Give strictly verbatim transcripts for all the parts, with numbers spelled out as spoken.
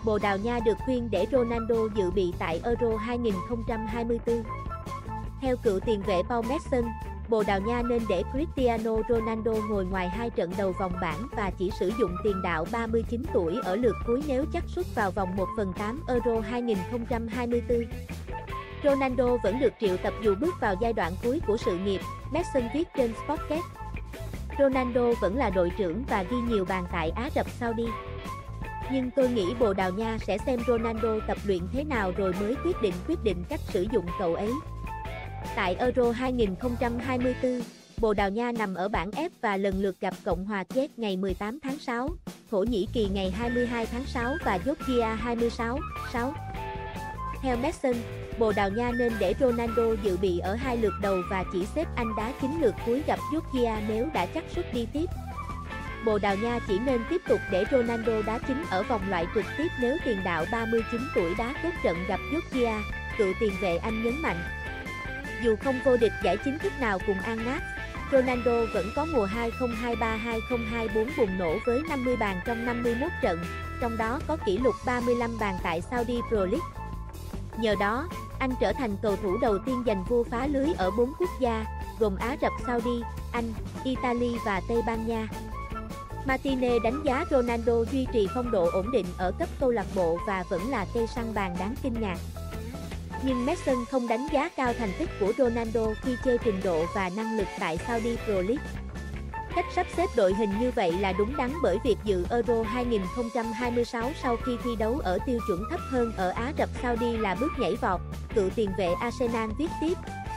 Bồ Đào Nha được khuyên để Ronaldo dự bị tại Euro hai không hai tư. Theo cựu tiền vệ Paul Merson, Bồ Đào Nha nên để Cristiano Ronaldo ngồi ngoài hai trận đầu vòng bảng và chỉ sử dụng tiền đạo ba mươi chín tuổi ở lượt cuối nếu chắc sút vào vòng một phần tám Euro hai không hai tư. Ronaldo vẫn được triệu tập dù bước vào giai đoạn cuối của sự nghiệp, Merson viết trên Sportget. Ronaldo vẫn là đội trưởng và ghi nhiều bàn tại Ả Rập Saudi. Nhưng tôi nghĩ Bồ Đào Nha sẽ xem Ronaldo tập luyện thế nào rồi mới quyết định quyết định cách sử dụng cậu ấy. Tại Euro hai không hai tư, Bồ Đào Nha nằm ở bảng F và lần lượt gặp Cộng hòa Czech ngày mười tám tháng sáu, Thổ Nhĩ Kỳ ngày hai mươi hai tháng sáu và Georgia hai mươi sáu tháng sáu. Theo Merson, Bồ Đào Nha nên để Ronaldo dự bị ở hai lượt đầu và chỉ xếp anh đá chín lượt cuối gặp Georgia nếu đã chắc suất đi tiếp. Bồ Đào Nha chỉ nên tiếp tục để Ronaldo đá chính ở vòng loại trực tiếp nếu tiền đạo ba mươi chín tuổi đá tốt trận gặp Georgia, cựu tiền vệ Anh nhấn mạnh. Dù không vô địch giải chính thức nào cùng Al Nassr, Ronaldo vẫn có mùa hai không hai ba hai không hai tư bùng nổ với năm mươi bàn trong năm mươi mốt trận, trong đó có kỷ lục ba mươi lăm bàn tại Saudi Pro League. Nhờ đó, anh trở thành cầu thủ đầu tiên giành vua phá lưới ở bốn quốc gia, gồm Ả Rập Saudi, Anh, Italy và Tây Ban Nha. Martinez đánh giá Ronaldo duy trì phong độ ổn định ở cấp câu lạc bộ và vẫn là cây săn bàn đáng kinh ngạc. Nhưng Merson không đánh giá cao thành tích của Ronaldo khi chơi trình độ và năng lực tại Saudi Pro League. Cách sắp xếp đội hình như vậy là đúng đắn bởi việc dự Euro hai không hai sáu sau khi thi đấu ở tiêu chuẩn thấp hơn ở Ả Rập Saudi là bước nhảy vọt, cựu tiền vệ Arsenal viết tiếp.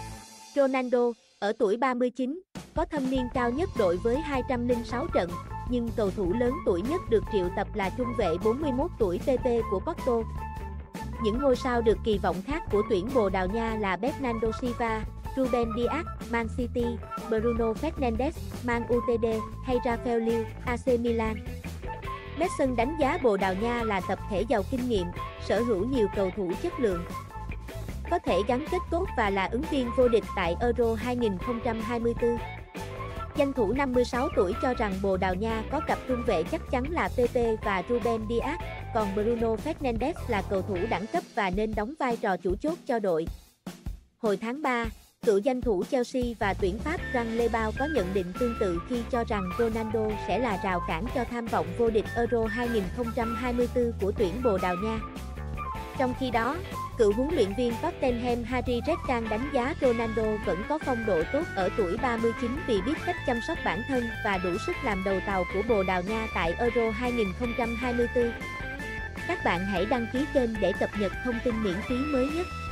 Ronaldo, ở tuổi ba mươi chín, có thâm niên cao nhất đội với hai trăm lẻ sáu trận, nhưng cầu thủ lớn tuổi nhất được triệu tập là trung vệ bốn mươi mốt tuổi pê pê của Porto. Những ngôi sao được kỳ vọng khác của tuyển Bồ Đào Nha là Bernardo Silva, Ruben Dias, Man City, Bruno Fernandes, Man u tê đê hay Rafael Leão, a xê Milan. Merson đánh giá Bồ Đào Nha là tập thể giàu kinh nghiệm, sở hữu nhiều cầu thủ chất lượng, có thể gắn kết tốt và là ứng viên vô địch tại Euro hai không hai tư. Danh thủ năm mươi sáu tuổi cho rằng Bồ Đào Nha có cặp trung vệ chắc chắn là pê pê và Ruben Dias, còn Bruno Fernandes là cầu thủ đẳng cấp và nên đóng vai trò chủ chốt cho đội. Hồi tháng ba, cựu danh thủ Chelsea và tuyển Pháp Franck Lebao có nhận định tương tự khi cho rằng Ronaldo sẽ là rào cản cho tham vọng vô địch Euro hai không hai tư của tuyển Bồ Đào Nha. Trong khi đó, cựu huấn luyện viên Tottenham Harry Redknapp đánh giá Ronaldo vẫn có phong độ tốt ở tuổi ba mươi chín vì biết cách chăm sóc bản thân và đủ sức làm đầu tàu của Bồ Đào Nha tại Euro hai không hai tư. Các bạn hãy đăng ký kênh để cập nhật thông tin miễn phí mới nhất.